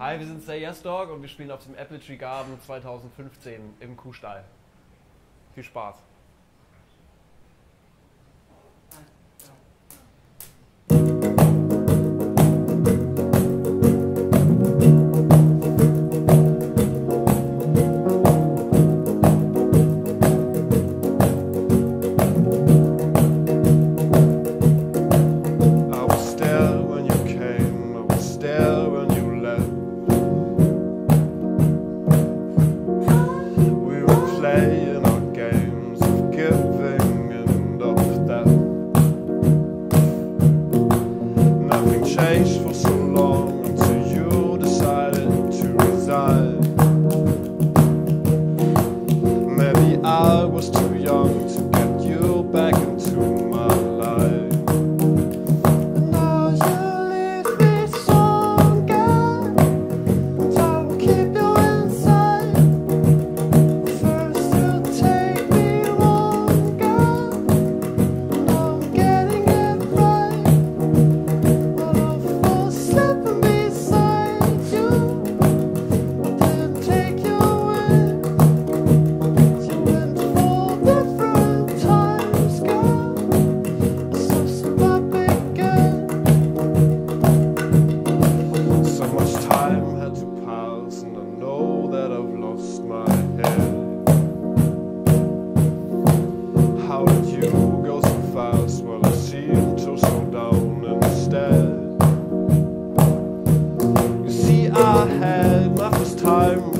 Hi, wir sind Say Yes Dog und wir spielen auf dem Appletree Garden 2015 im Kuhstall. Viel Spaß! For so long until you decided to resign. Maybe I was too young to get you back into my life. Now you leave me stronger, and I will keep you inside. First you take me longer, and I'm getting it right. Slipping beside you, then take you in. You went for different times, girl. So stop again. So much time had to pass, and I know that I've lost my head. How did you go so fast? Well, I seemed to slow down instead. I had my first time